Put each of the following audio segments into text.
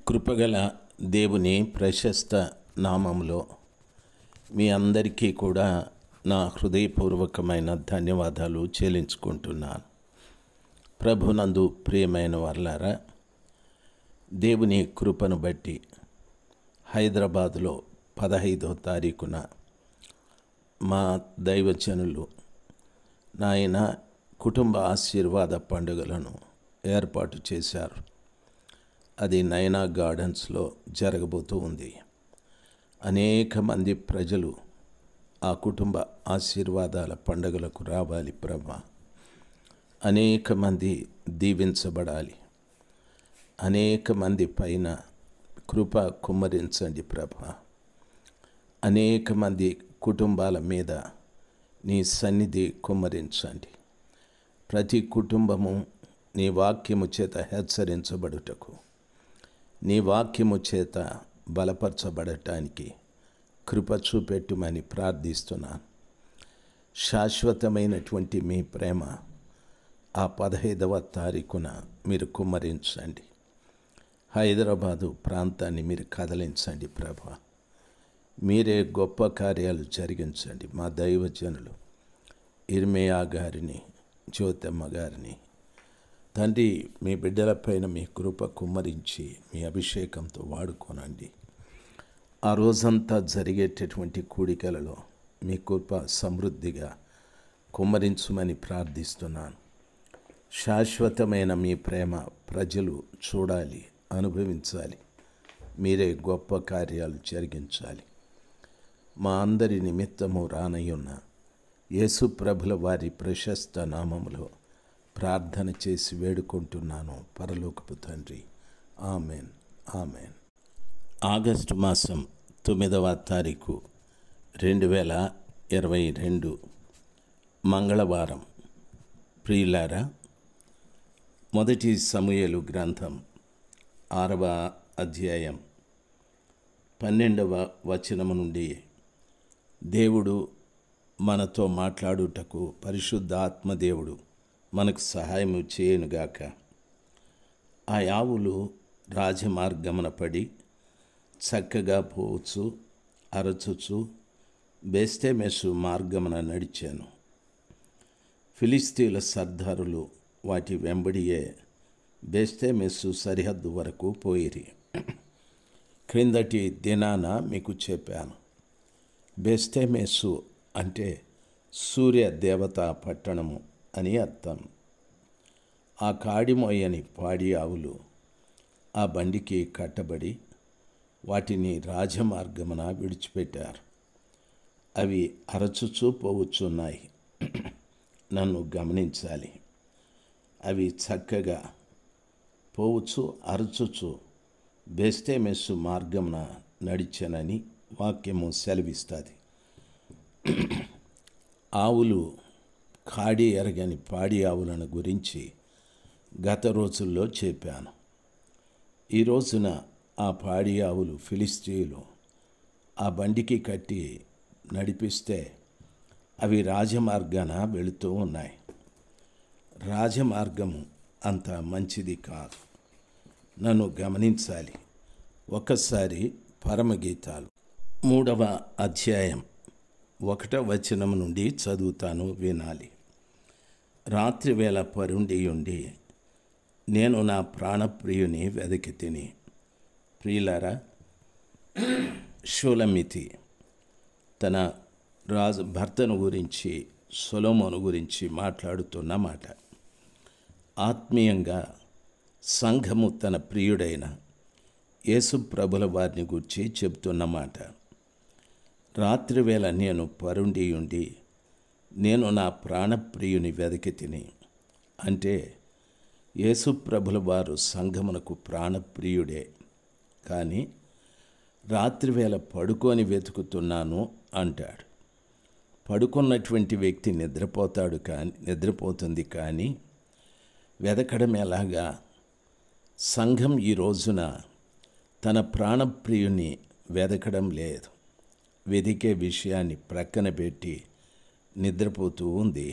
కృపగల దేవుని ప్రశస్త నామములో మీ అందరికీ కూడా నా హృదయపూర్వకమైన ధన్యవాదాలు చెల్లించుకుంటున్నాను. ప్రభునందు ప్రియమైన వారలారా, దేవుని కృపను బట్టి హైదరాబాదులో 15వ తారీఖున మా దైవజనులు నాయన కుటుంబ ఆశీర్వాద పండుగలను ఏర్పాటు చేశారు. అది నయనా గార్డెన్స్లో జరగబోతూ ఉంది. అనేక మంది ప్రజలు ఆ కుటుంబ ఆశీర్వాదాల పండుగలకు రావాలి ప్రభా. అనేక మంది దీవించబడాలి. అనేక మంది పైన కృప కుమ్మరించండి ప్రభా. అనేక మంది కుటుంబాల మీద నీ సన్నిధి కుమ్మరించండి. ప్రతి కుటుంబము నీ వాక్యము చేత హెచ్చరించబడుటకు, నీ వాక్యము చేత బలపరచబడటానికి కృప చూపెట్టుమని ప్రార్థిస్తున్నాను. శాశ్వతమైనటువంటి మీ ప్రేమ ఆ 15వ తారీఖున మీరు కుమ్మరించండి. హైదరాబాదు ప్రాంతాన్ని మీరు కదిలించండి ప్రభా. మీరే గొప్ప కార్యాలు జరిగించండి. మా దైవజనులు ఇర్మియా గారిని, జ్యోతమ్మ గారిని తండ్రి, మీ బిడ్డలపైన మీ కృప కుమ్మరించి మీ అభిషేకంతో వాడుకోనండి. ఆ రోజంతా జరిగేటటువంటి కూడికలలో మీ కృప సమృద్ధిగా కుమ్మరించుమని ప్రార్థిస్తున్నాను. శాశ్వతమైన మీ ప్రేమ ప్రజలు చూడాలి, అనుభవించాలి. మీరే గొప్ప కార్యాలు జరిగించాలి. మా అందరి నిమిత్తము రానయ్యున్న యేసు ప్రభుల వారి ప్రశస్త నామములో ప్రార్థన చేసి వేడుకుంటున్నాను పరలోకపు తండ్రి. Amen, amen. ఆగస్టు మాసం 9వ తారీఖు 2022 మంగళవారం. ప్రియులారా, మొదటి సమూయేలు గ్రంథం 6వ అధ్యాయం 12వ వచనము నుండి దేవుడు మనతో మాట్లాడుటకు పరిశుద్ధ ఆత్మదేవుడు మనకు సహాయము చేయనుగాక. ఆ యావులు రాజమార్గమున పడి చక్కగా పోవచ్చు అరచుచు బెస్తెమెసు మార్గమున నడిచాను. ఫిలిస్తీయుల సర్దారులు వాటి వెంబడియే బెస్తెమెసు సరిహద్దు వరకు పోయిరి. క్రిందటి దినాన మీకు చెప్పాను. బెస్తెమెసు అంటే సూర్య దేవత పట్టణము అని అర్థం. ఆ కాడిమోయని పాడి ఆవులు ఆ బండికి కట్టబడి వాటిని రాజమార్గమున విడిచిపెట్టారు. అవి అరచుచూ పోవచ్చున్నాయి. నన్ను గమనించాలి. అవి చక్కగా పోవచ్చు అరచుచు బెస్తెమెసు మార్గమున నడిచానని వాక్యము సెలవిస్తుంది. ఆవులు కాడి ఎరగని పాడి ఆవులను గురించి గత రోజుల్లో చెప్పాను. ఈ రోజున ఆ పాడి ఆవులు ఫిలిస్తీయులు ఆ బండికి కట్టి నడిపిస్తే అవి రాజమార్గాన వెళుతూ ఉన్నాయి. రాజమార్గము అంత మంచిది కాదు. నన్ను గమనించాలి. ఒకసారి పరమగీతాలు 3వ అధ్యాయం 1వ వచనం నుండి చదువుతాను, వినాలి. రాత్రి వేళ పరుండియుండి నేను నా ప్రాణప్రియుని వెదకి తిని. ప్రియులారా, షూలమితి తన భర్తను గురించి, సొలొమోను గురించి మాట్లాడుతున్న మాట. ఆత్మీయంగా సంఘము తన ప్రియుడైన యేసు ప్రభుల వారిని గురించి చెబుతున్నమాట. రాత్రివేళ నేను పరుండియుండి నేను నా ప్రాణప్రియుని వెదకి తిని. అంటే యేసు ప్రభుల వారు సంఘమునకు ప్రాణప్రియుడే. కానీ రాత్రివేళ పడుకొని వెతుకుతున్నాను అంటాడు. పడుకున్నటువంటి వ్యక్తి నిద్రపోతుంది కానీ వెదకడం ఎలాగా? సంఘం ఈ రోజున తన ప్రాణప్రియుని వెదకడం లేదు. వెదికే విషయాన్ని ప్రక్కన పెట్టి నిద్రపోతూ ఉంది.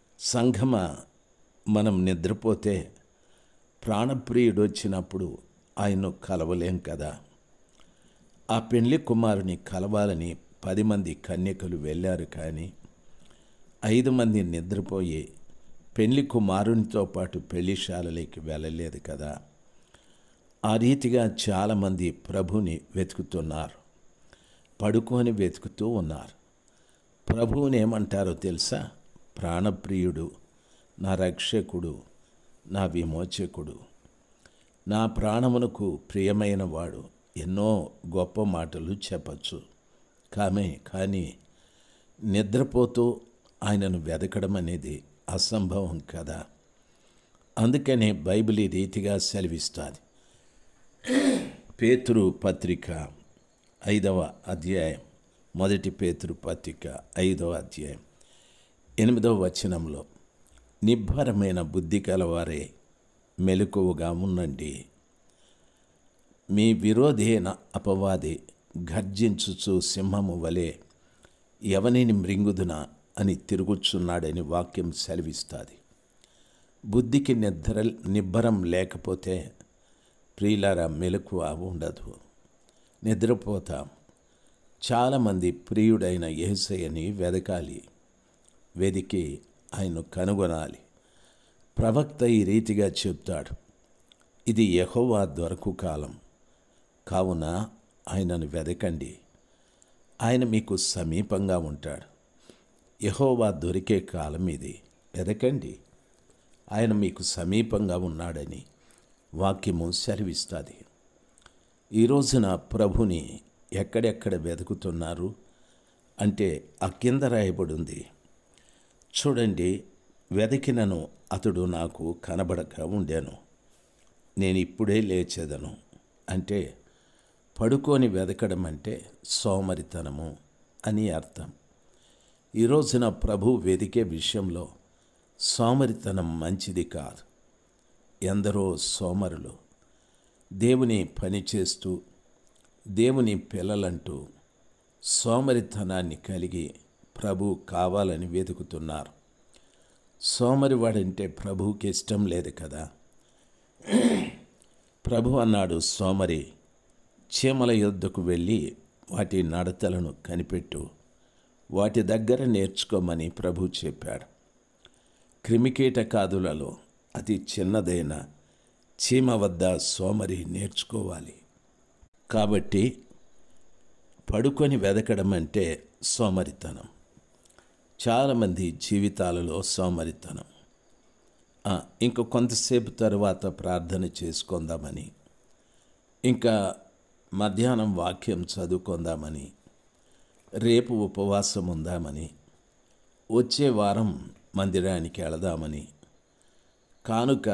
సంఘమ మనం నిద్రపోతే ప్రాణప్రియుడు వచ్చినప్పుడు ఆయన్ను కలవలేం కదా. ఆ పెళ్లి కుమారుని కలవాలని 10 మంది కన్యకలు వెళ్ళారు, కానీ 5 మంది నిద్రపోయి పెళ్లి కుమారునితో పాటు పెళ్లిశాలలోకి వెళ్ళలేదు కదా. ఆ రీతిగా చాలామంది ప్రభువుని వెతుకుతున్నారు, పడుకొని వెతుకుతూ ఉన్నారు. ప్రభువుని ఏమంటారో తెలుసా? ప్రాణప్రియుడు, నా రక్షకుడు, నా విమోచకుడు, నా ప్రాణమునకు ప్రియమైన వాడు. ఎన్నో గొప్ప మాటలు చెప్పచ్చు, కానీ నిద్రపోతూ ఆయనను వెతకడం అనేది అసంభవం కదా. అందుకనే బైబిల్ ఈ రీతిగా సెలవిస్తుంది. పేతురు పత్రిక 5వ అధ్యాయం, 1 పేతురు పత్రిక 5వ అధ్యాయం 8వ వచనంలో, నిబ్బరమైన బుద్ధి కలవారే మెలకువగా ఉండండి. మీ విరోధి అయిన అపవాది గర్జించుచు సింహము వలె ఎవనిని మృంగుదునా అని తిరుగుచున్నాడని వాక్యం సెలవిస్తుంది. బుద్ధికి నిబ్బరం లేకపోతే ప్రియులారా మెలకువ ఉండదు, నిద్రపోతాం. చాలామంది ప్రియుడైన యేసయ్యని వెదకాలి, వెదికి ఆయన్ను కనుగొనాలి. ప్రవక్త ఈ రీతిగా చెప్తాడు, ఇది యెహోవా దొరకు కాలం, కావున ఆయనను వెదకండి, ఆయన మీకు సమీపంగా ఉంటాడు. యెహోవా దొరికే కాలం ఇది, వెదకండి, ఆయన మీకు సమీపంగా ఉన్నాడని వాక్యము సెలవిస్తుంది. ఈ రోజున ప్రభుని ఎక్కడెక్కడ వెతుకుతున్నారు అంటే ఆ కింద రాయబడి ఉంది చూడండి. వెతికినను అతడు నాకు కనబడక ఉండెను, నేను ఇప్పుడే లేచెదను. అంటే పడుకొని వెతకడం అంటే సోమరితనము అని అర్థం. ఈ రోజున ప్రభు వెతికే విషయంలో సోమరితనం మంచిది కాదు. ఎందరో సోమరులు దేవుని పని చేస్తూ, దేవుని పిల్లలంటూ సోమరితనాన్ని కలిగి ప్రభు కావాలని వెతుకుతున్నారు. సోమరివాడంటే ప్రభువుకి ఇష్టం లేదు కదా. ప్రభు అన్నాడు, సోమరి, చీమల యొద్దకు వెళ్ళి వాటి నడతలను కనిపెట్టు, వాటి దగ్గర నేర్చుకోమని ప్రభు చెప్పాడు. క్రిమికీటకాదులలో అతి చిన్నదైన చీమ వద్ద సోమరి నేర్చుకోవాలి. కాబట్టి పడుకొని వెదకడం అంటే సోమరితనం. చాలామంది జీవితాలలో సోమరితనం. ఇంకా కొంతసేపు తర్వాత ప్రార్థన చేసుకుందామని, ఇంకా మధ్యాహ్నం వాక్యం చదువుకుందామని, రేపు ఉపవాసం ఉందామని, వచ్చే వారం మందిరానికి వెళదామని, కానుక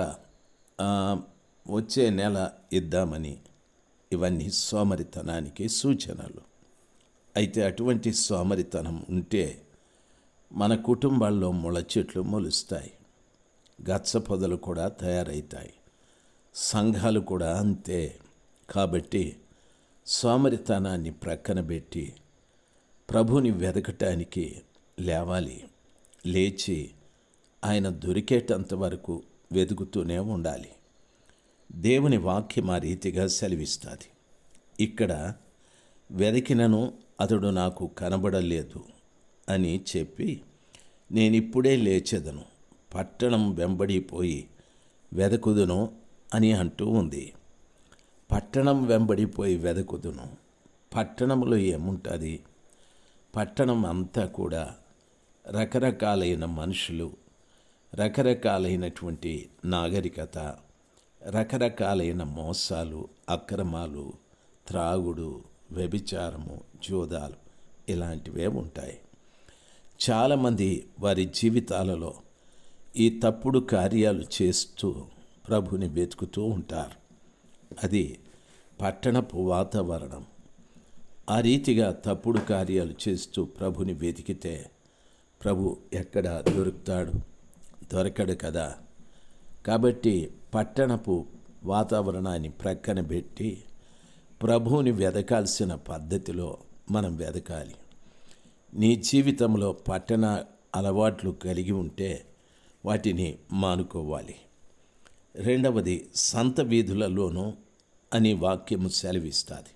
వచ్చే నెల ఇద్దామని, ఇవన్నీ సోమరితనానికి సూచనలు. అయితే అటువంటి సోమరితనం ఉంటే మన కుటుంబాల్లో ముళ్ళ చెట్లు మొలుస్తాయి, గచ్చ పొదలు కూడా తయారవుతాయి, సంఘాలు కూడా అంతే. కాబట్టి సోమరితనాన్ని ప్రక్కన పెట్టి ప్రభుని వెతకటానికి లేవాలి. లేచి ఆయన దొరికేటంత వరకు వెతుకుతూనే ఉండాలి. దేవుని వాక్యం ఆ రీతిగా సెలవిస్తుంది. ఇక్కడ వెతికినను అతడు నాకు కనబడలేదు అని చెప్పి, నేనిప్పుడే లేచెదను, పట్టణం వెంబడిపోయి వెదకుదును అని అంటూ ఉంది. పట్టణం వెంబడిపోయి వెదకుదును. పట్టణంలో ఏముంటుంది? పట్టణం అంతా కూడా రకరకాలైన మనుషులు, రకరకాలైనటువంటి నాగరికత, రకరకాలైన మోసాలు, అక్రమాలు, త్రాగుడు, వ్యభిచారము, జూదాలు, ఇలాంటివే ఉంటాయి. చాలామంది వారి జీవితాలలో ఈ తప్పుడు కార్యాలు చేస్తూ ప్రభుని వెతుకుతూ ఉంటారు. అది పట్టణపు వాతావరణం. ఆ రీతిగా తప్పుడు కార్యాలు చేస్తూ ప్రభుని వెతికితే ప్రభు ఎక్కడ దొరుకుతాడు? దొరకడు కదా. కాబట్టి పట్టణపు వాతావరణాన్ని ప్రక్కన పెట్టి ప్రభువుని వెదకాల్సిన పద్ధతిలో మనం వెదకాలి. నీ జీవితంలో పట్టణ అలవాట్లు కలిగి ఉంటే వాటిని మానుకోవాలి. రెండవది, సంత వీధులలోనూ అని వాక్యము సెలవిస్తుంది.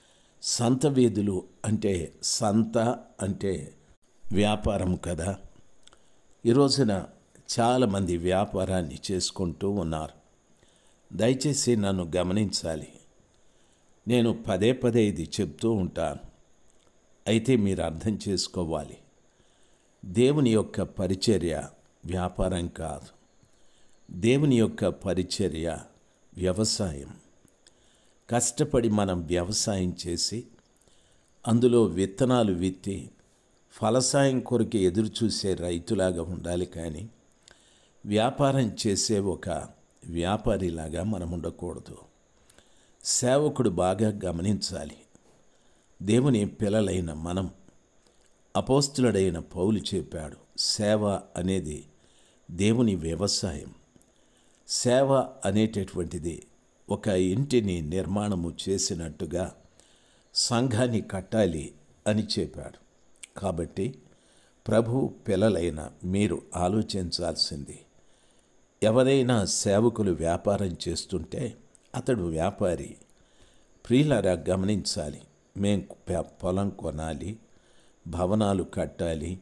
సంత వీధులు అంటే సంత అంటే వ్యాపారం కదా. ఈ రోజున చాలామంది వ్యాపారాన్ని చేసుకుంటూ ఉన్నారు. దయచేసి నన్ను గమనించాలి. నేను పదే పదే ఇది చెప్తూ ఉంటాను. అయితే మీరు అర్థం చేసుకోవాలి. దేవుని యొక్క పరిచర్య వ్యాపారం కాదు. దేవుని యొక్క పరిచర్య వ్యవసాయం. కష్టపడి మనం వ్యవసాయం చేసి అందులో విత్తనాలు విత్తి ఫలసాయం కొరకు ఎదురు చూసే రైతులాగా ఉండాలి. కానీ వ్యాపారం చేసే ఒక వ్యాపారిలాగా మనం ఉండకూడదు. సేవకుడు బాగా గమనించాలి. దేవుని పిల్లలైన మనం, అపోస్తులుడైన పౌలు చెప్పాడు, సేవ అనేది దేవుని వ్యవసాయం. సేవ అనేటటువంటిది ఒక ఇంటిని నిర్మాణము చేసినట్టుగా సంఘాన్ని కట్టాలి అని చెప్పాడు. కాబట్టి ప్రభు పిల్లలైన మీరు ఆలోచించాల్సింది, ఎవరైనా సేవకులు వ్యాపారం చేస్తుంటే అతడు వ్యాపారి. ప్రియులారా గమనించాలి. మేము పొలం కొనాలి, భవనాలు కట్టాలి,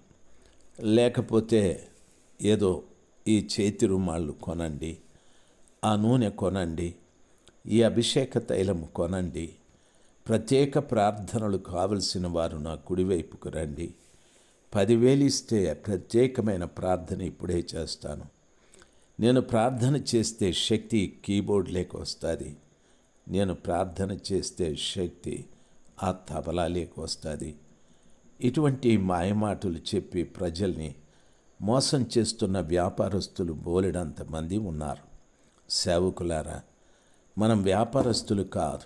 లేకపోతే ఏదో ఈ చేతి రుమాళ్ళు కొనండి, ఆ నూనె కొనండి, ఈ అభిషేక తైలం కొనండి, ప్రత్యేక ప్రార్థనలు కావలసిన వారు నా కుడివైపుకు రండి, 10,000 ఇస్తే ప్రత్యేకమైన ప్రార్థన ఇప్పుడే చేస్తాను, నేను ప్రార్థన చేస్తే శక్తి కీబోర్డ్ లేక వస్తుంది, నేను ప్రార్థన చేస్తే శక్తి ఆ తబలా లేక వస్తుంది. ఇటువంటి మాయమాటలు చెప్పి ప్రజల్ని మోసం చేస్తున్న వ్యాపారస్తులు బోలెడంతమంది ఉన్నారు. సేవకులారా, మనం వ్యాపారస్తులు కాదు,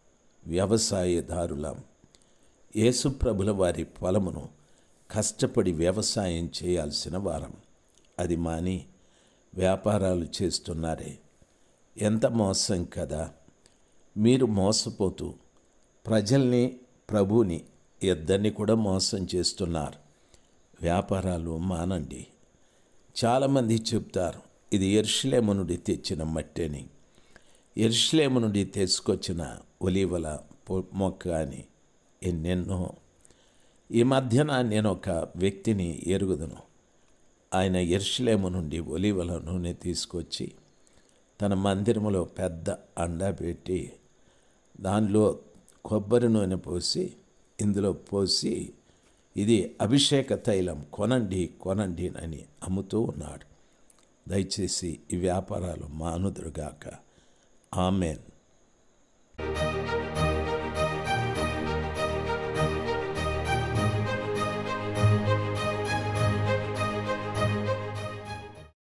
వ్యవసాయదారులం. యేసుప్రభుల వారి పొలమును కష్టపడి వ్యవసాయం చేయాల్సిన వారం. అది మాని వ్యాపారాలు చేస్తున్నారే, ఎంత మోసం కదా. మీరు మోసపోతూ ప్రజల్ని, ప్రభుని, ఇద్దరిని కూడా మోసం చేస్తున్నారు. వ్యాపారాలు మానండి. చాలామంది చెప్తారు, ఇది యెరూషలేము నుండి తెచ్చిన మట్టెని, యెరూషలేము నుండి తీసుకొచ్చిన ఒలీవల మొక్క అని ఎన్నెన్నో. ఈ మధ్యన నేను ఒక వ్యక్తిని ఎరుగుదును. ఆయన యెరూషలేము నుండి ఒలీవల నూనె తీసుకొచ్చి తన మందిరములో పెద్ద అండా పెట్టి దానిలో కొబ్బరి నూనె పోసి, ఇందులో పోసి ఇది అభిషేక తైలం, కొనండి కొనండి అని అమ్ముతూ ఉన్నాడు. దయచేసి ఈ వ్యాపారాలు మానుదురుగాక. ఆమెన్.